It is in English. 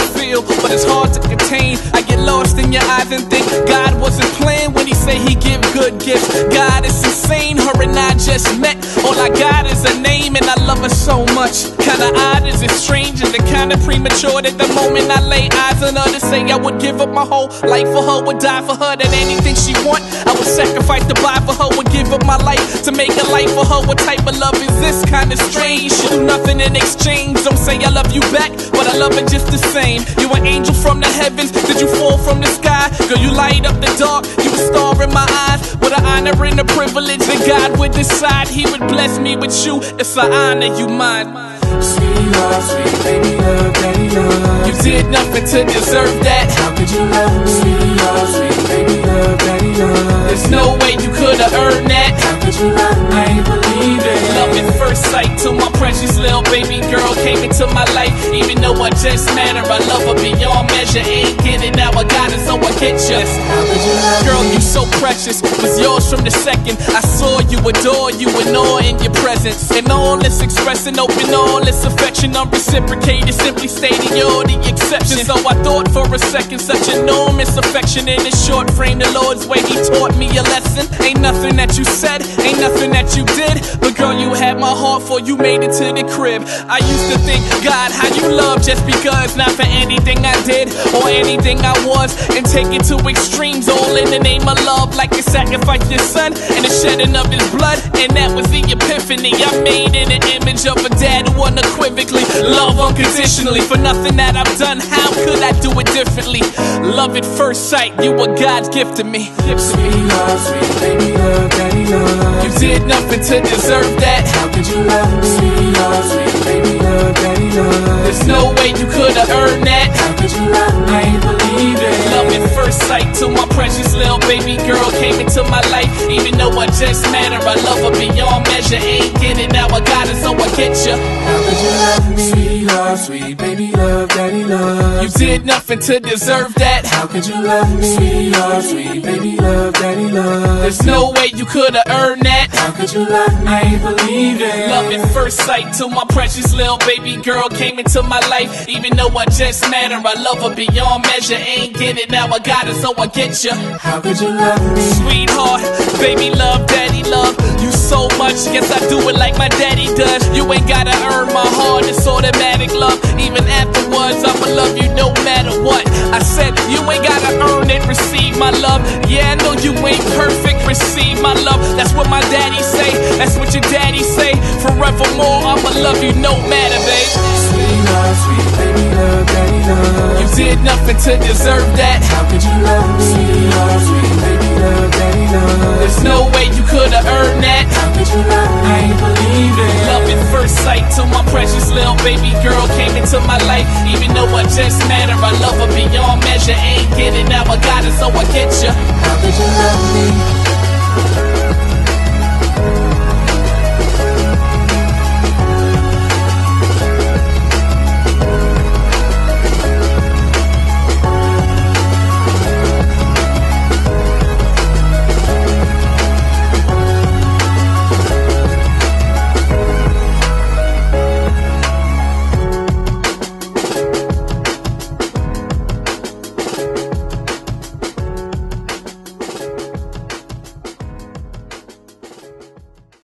feel, but it's hard to contain. I get lost in your eyes and think God wasn't playing when he say he give good gifts. God is insane, her and I just met. All I got is a name and I love her so much. Kinda odd, is it strange? Is it kinda premature that the moment I lay eyes on her to say I would give up my whole life for her, would die for her, that anything she want I would sacrifice to buy for her, would give up my life to make a life for her. What type of love is this? Kinda strange. She do nothing in exchange. Don't say I love you back, but I love her just the same. You an angel from the heavens, did you fall from the sky? Girl, you light up the dark, you a star in my eyes. What an honor and a privilege that God would decide he would bless me with you. It's an honor, you mine. Sweet love, sweet baby love, daddy love. You did nothing to deserve that. How could you love me? Sweet love, sweet baby love, daddy love. There's no way you could've earned that. How could you love me? I ain't believe it. Love at first sight till my precious little baby girl came into my life. Even though I just met her, I love her beyond measure. Ain't get it, now I got it, so I get you. How could you love Girl, me? you so precious, was yours from the second I saw you, adore you, and awe in your presence. And all this expressing, open all this affection, unreciprocated, simply stating you're the exception. So I thought for a second, such enormous affection in a short frame. The Lord's way, he taught me a lesson. Ain't nothing that you said, ain't nothing that you did, but girl, you had my heart for you made it to the crib. I used to think, God, how you love just because, not for anything I did or anything I was, and take it to extremes, all in the name of love, like you sacrificed your son and the shedding of his blood. And that was the epiphany I made in the image of a dad who unequivocally love unconditionally. For nothing that I've done, how could I do it differently? Love at first sight, you were God's gift to me. Sweet love, sweet baby love, daddy love. You did nothing to deserve that. How could you love me? Sweet love, sweet baby love, daddy love. There's no way you could've earned that. How could you love me? I ain't believe it. Love at first sight till my precious little baby girl came into my life. Even though I just met her, I love her beyond measure. Ain't get it, now I got it, so I get you. How could you love me? Sweet love, sweet baby love, daddy love. You did nothing to deserve that. How could you love me? Sweet love, sweet baby love, daddy love. There's no way you could've earned that. How could you love me? I ain't believe it. Love at first sight till my precious little baby girl came into my life. Even though I just met her, I love her beyond measure. Ain't get it, now I got it, so I get you. How could you love me? Sweetheart, baby love, daddy love you so much. Guess I do it like my daddy does. You ain't gotta earn my heart, it's automatic love. Even afterwards, I'ma love you no matter what. I said you ain't gotta earn it, receive my love. Yeah, I know you ain't perfect, receive my love. That's what my daddy say, that's what your daddy say. Forevermore, I'ma love you no matter, babe. Sweet love, sweet baby love, daddy love. You did nothing to deserve that. How could you love me? Sweet love, sweet baby love, daddy love. There's no way you could've earned that. How could you love me? I ain't believe it. Love at first sight till my precious little baby girl came into my life. Even though I just met her, I love her beyond measure. Ain't get it, now I got it, so I get you. How could you love me?